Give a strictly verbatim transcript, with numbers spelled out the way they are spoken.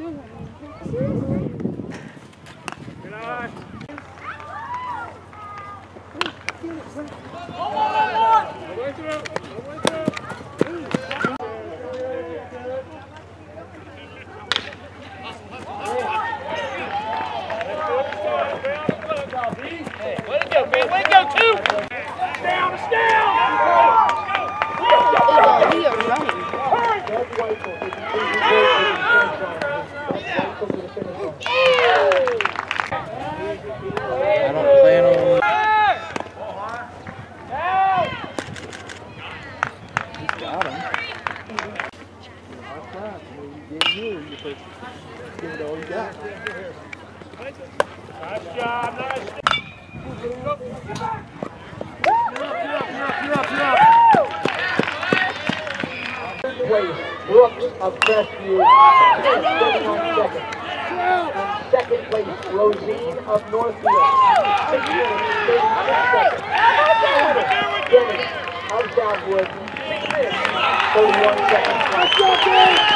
Brooks of Crestview, thirty-one seconds. In second place, Rosine of Northfield, six minutes, thirty-six seconds. Dennis of Southwood, six minutes, thirty-one seconds.